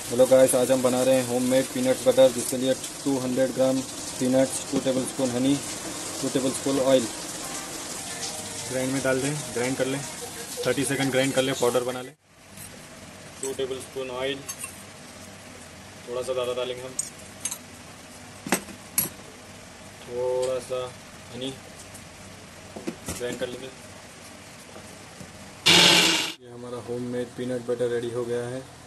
Hello guys, आज हम बना रहे हैं होममेड पीनट बटर, जिसके लिए 200 gram peanuts, 2 tablespoon honey, 2 tablespoon oil grind में डाल दें। ग्राइंड कर लें, 30 सेकंड ग्राइंड कर लें, पाउडर बना लें। 2 टेबलस्पून ऑयल, थोड़ा सा ज़्यादा डालेंगे हम। थोड़ा सा हनी ग्राइंड कर लेंगे। ये हमारा होममेड पीनट बटर रेडी हो गया है।